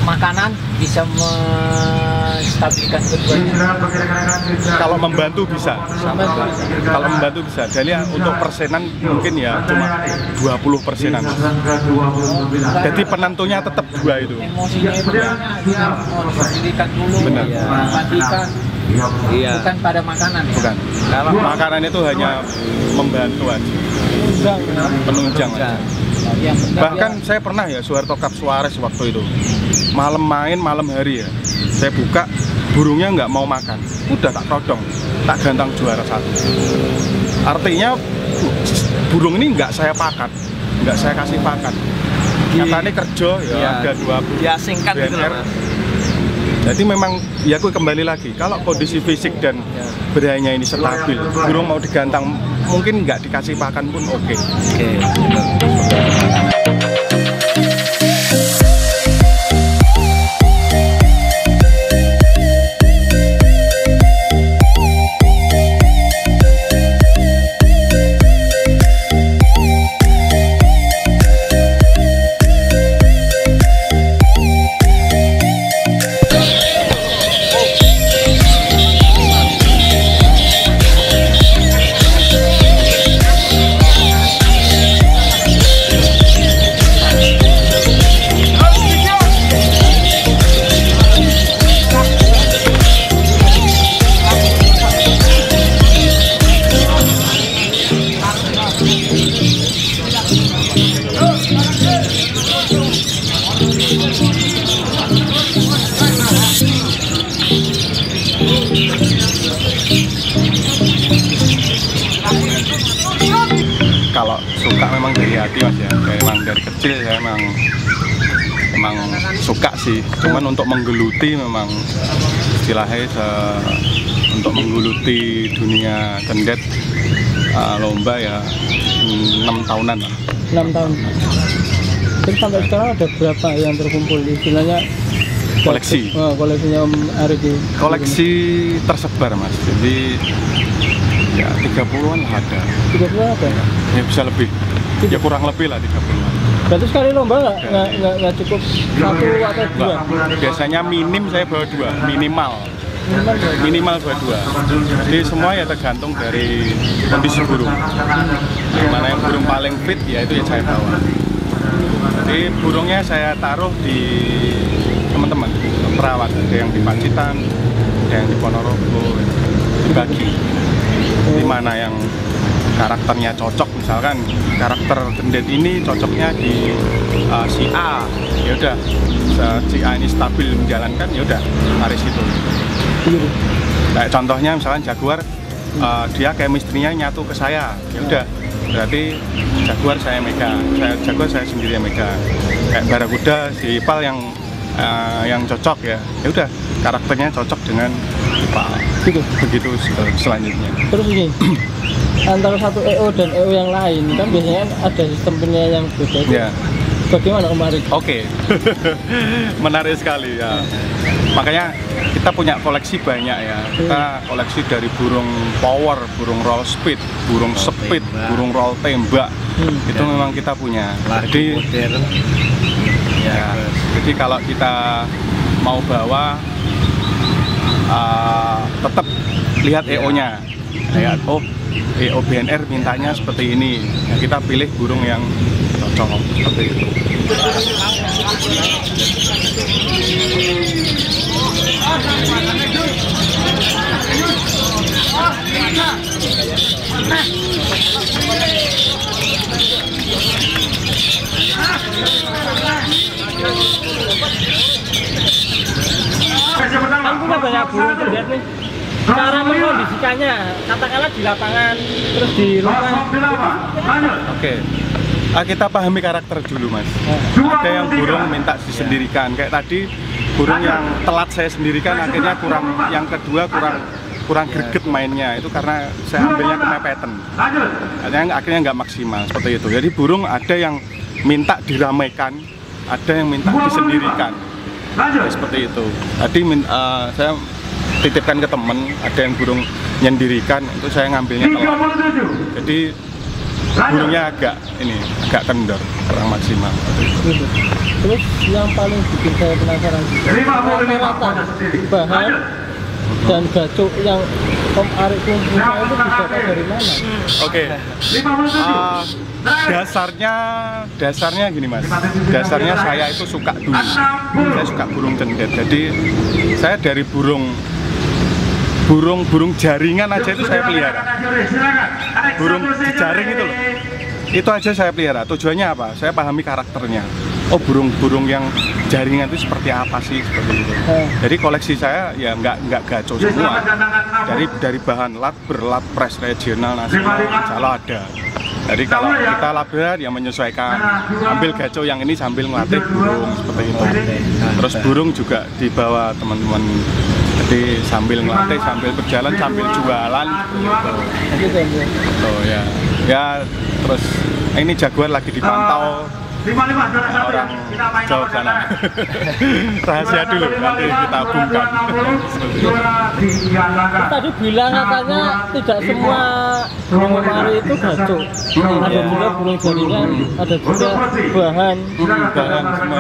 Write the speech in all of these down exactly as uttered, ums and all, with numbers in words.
makanan bisa menstabilkan keduanya. Kalau membantu bisa, kalau membantu bisa. Jadi ya, untuk persenan mungkin ya cuma dua puluh persenan. Jadi penentunya tetap dua itu. Emosinya itu dia mau didirikan dulu, benar. mandikan. Iya. Bukan pada makanan. Ya? Bukan. Kalau makanan itu hanya membantu aja. Penunjang. Penunjang aja. Ya, bahkan saya pernah ya Soeharto Cup Suarez waktu itu malam main malam hari ya, saya buka burungnya nggak mau makan, udah tak todong, tak gantang juara satu. Artinya burung ini nggak saya pakan, nggak saya kasih pakan, katanya kerja ya, ya ada dua diasingkan gitu loh. Jadi memang ya aku kembali lagi, kalau kondisi fisik dan beranya ini stabil, burung mau digantang mungkin nggak dikasih pakan pun oke. Okay. Okay. Kalau suka memang dari hati mas ya, memang dari kecil saya memang memang suka sih. Cuman untuk menggeluti memang istilahnya se, untuk menggeluti dunia kendet uh, lomba ya enam tahunan lah. enam tahun. Terus sampai sekarang ada berapa yang terkumpul istilahnya? Koleksi. Oh, koleksinya Om Arif ini. Koleksi tersebar mas. Jadi ya tiga puluhan lah ada. tiga puluh ada? Ya bisa lebih. Ya kurang lebih lah tiga puluhan. Berarti sekali lomba nggak nggak nggak cukup satu atau dua? Biasanya minim saya bawa dua, minimal. Minimal bawa dua. Jadi semua ya tergantung dari kondisi burung. Yang mana yang burung paling fit ya itu yang saya bawa. Jadi burungnya saya taruh di teman-teman perawat, ada yang di Pacitan, ada yang di Ponorogo, dibagi. Di mana yang karakternya cocok, misalkan karakter kendet ini cocoknya di uh, si A, ya udah si A ini stabil menjalankan, ya udah mari situ. Kayak contohnya misalkan Jaguar, uh, dia chemistry-nya nyatu ke saya, ya udah berarti Jaguar saya megang, saya Jaguar saya sendiri yang megang. Kayak Barakuda si Ipal yang uh, yang cocok ya, ya udah karakternya cocok dengan Ipal. Gitu. Begitu selanjutnya. Terus ini antara satu E O dan E O yang lain kan biasanya ada sistem penilaian yang berbeda. Ya. Bagaimana kemarin? Oke, okay. Menarik sekali ya. Makanya kita punya koleksi banyak ya. Kita koleksi dari burung power, burung roll speed, burung roll speed, tembak. burung roll tembak. Hmm. Itu dan memang kita punya. Jadi, modern. Ya. Jadi kalau kita mau bawa, uh, tetap lihat E O-nya. Lihat, oh E O B N R mintanya seperti ini. Ya, kita pilih burung yang cocok seperti itu. Kan punya banyak burung kendet nih. Cara mengkondisikannya, katakanlah di lapangan, terus di rumah. Oke, ah, kita pahami karakter dulu mas. Ada yang burung minta disendirikan, kayak tadi burung yang telat saya sendirikan, akhirnya kurang, yang kedua kurang kurang greget mainnya, itu karena saya ambilnya kemepeten. Akhirnya, akhirnya nggak maksimal seperti itu. Jadi burung ada yang minta diramaikan, ada yang minta disendirikan. Jadi, seperti itu. Tadi uh, saya titipkan ke temen, ada yang burung nyendirikan, itu saya ngambilnya telat. Jadi burungnya agak ini agak kendor, kurang maksimal. Gitu. Terus yang paling bikin saya penasaran rata bahan dan gacok yang Om Arik punya itu didapat dari mana? Oke, uh, dasarnya dasarnya gini mas, dasarnya saya itu suka dulu, saya suka burung cendet. Jadi saya dari burung burung burung jaringan aja itu saya pelihara, burung jaring itu loh, itu aja saya pelihara. Tujuannya apa? Saya pahami karakternya. Oh, burung-burung yang jaringan itu seperti apa sih, seperti itu. Jadi koleksi saya ya nggak nggak gaco semua. Dari dari bahan lat berlat pres regional nasional kalau ada. Jadi kalau kita labrar yang menyesuaikan, ambil gaco yang ini sambil ngelatih burung seperti itu. Terus burung juga dibawa teman-teman. Jadi sambil ngelatih, sambil berjalan, sambil jualan. Gitu. Oh ya, ya terus ini jaguar lagi dipantau. Orang Jawa sana. Rahasia dulu, nanti kita bungkam. Tadi bilang katanya tidak semua burung Mari itu gacok. Ada juga burung jaringan, ada juga bahan. Bahan semua.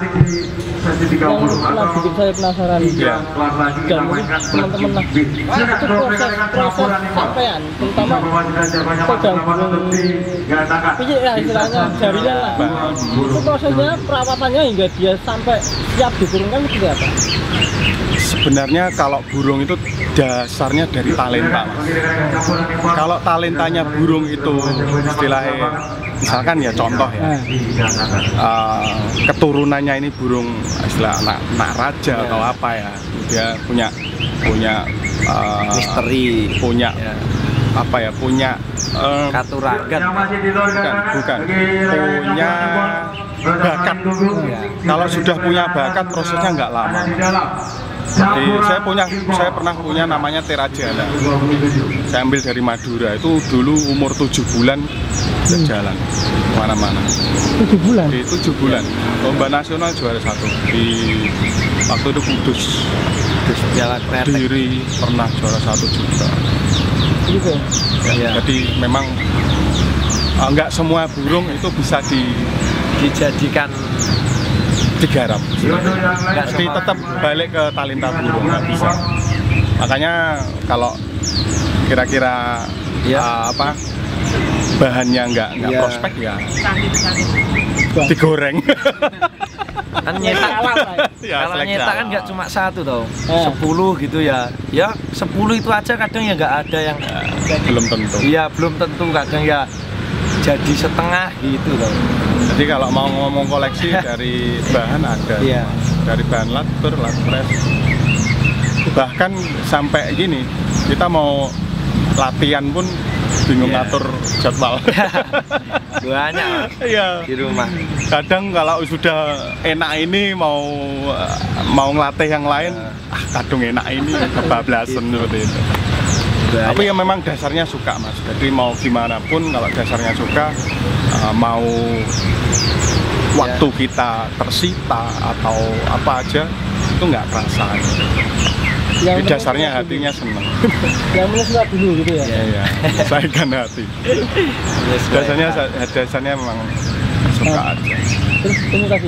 Yang pernah bikin saya penasaran. Ya. Dan mungkin teman-teman lah. Itu proses proses sampean, terutama pegang burung pijik ya istilahnya jaringan lah. Itu prosesnya perawatannya hingga dia sampai siap diturunkan seperti apa? Sebenarnya kalau burung itu dasarnya dari talenta. Kalau talentanya burung itu istilahnya, misalkan ya contoh ya, uh, keturunannya ini burung istilah anak, anak raja atau apa ya, dia punya punya uh, misteri, punya ya. apa ya, punya uh, katuragan, bukan, bukan, punya bakat. Ya. Kalau sudah punya bakat prosesnya nggak lama. Jadi saya punya, saya pernah punya namanya Terajala. Saya ambil dari Madura. Itu dulu umur tujuh bulan berjalan kemana-mana. Tujuh bulan. Di tujuh bulan. Lomba nasional juara satu di waktu itu Kudus. Kudus Jalan Diri pernah juara satu juga. Gitu. Ya, jadi memang enggak semua burung itu bisa di, dijadikan digarap. Jadi tetap balik ke talenta burung, nggak bisa. Makanya kalau kira-kira ya. uh, apa bahannya nggak nggak ya. prospek ya digoreng. Kan nyetak ya, kalau nyetak kan nggak cuma satu tau, eh. sepuluh gitu ya. Ya sepuluh itu aja kadang ya nggak ada yang ya, belum tentu. Iya belum tentu, kadang ya jadi setengah gitu tau. Jadi kalau mau ngomong koleksi dari bahan ada, iya. dari bahan lat ber, lat pres, bahkan sampai gini kita mau latihan pun bingung yeah. ngatur jadwal. Banyak yeah. di rumah. Kadang kalau sudah enak ini mau mau ngelatih yang lain, yeah. ah kadung enak ini kebablasan seperti itu. Banyak. Tapi ya memang dasarnya suka mas. Jadi mau gimana pun kalau dasarnya suka, uh, mau waktu yeah. kita tersita atau apa aja itu nggak terasa. Yang jadi dasarnya hatinya seneng. Yang menyesuaikan dulu gitu ya? Iya, ya, menyesuaikan hati. Dasarnya, dasarnya memang suka nah, aja. Terus ini tadi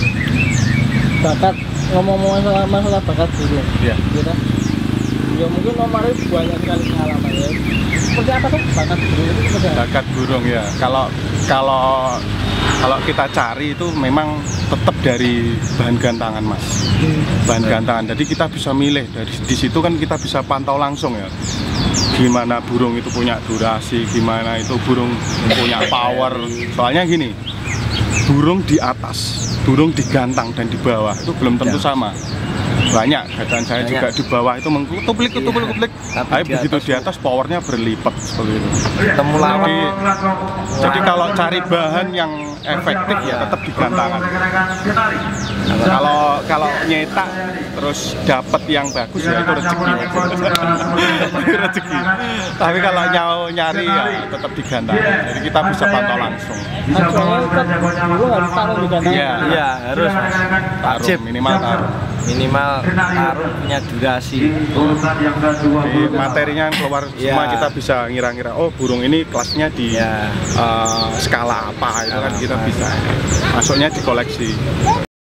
bakat, ngomong-ngomong masalah, masalah bakat gitu. Iya. Gitu. Ya mungkin Om Arik banyak sekali pengalaman ya. Seperti apa tuh bakat burung itu? Seperti apa? Bakat burung ya. Kalau kalau kalau kita cari itu memang tetap dari bahan gantangan mas. Hmm. Bahan gantangan. Jadi kita bisa milih dari di situ kan kita bisa pantau langsung ya. Gimana burung itu punya durasi, gimana itu burung punya power. Soalnya gini, burung di atas, burung digantang dan di bawah itu belum tentu ya. sama. Banyak gajah saya banyak. Juga di bawah itu mengkutuplik kutuplik kutuplik tapi begitu di atas powernya berlipat seperti itu. Ketemu lawan. Jadi, jadi kalau cari bahan yang efektif ya tetap di gantangan. Kalau kalau nyetak terus dapat yang bagus ya itu rezeki. rezeki. Tapi kalau nyau nyari ya tetap di gantangan. Jadi kita bisa pantau langsung. Dulu harus taruh di gantangan. Iya, iya harus. Taruh minimal taruh. minimal tarung punya durasi. Di materinya yang keluar Ya. semua kita bisa ngira-ngira, oh burung ini kelasnya di Ya. uh, skala apa, itu kan kita bisa masuknya di koleksi.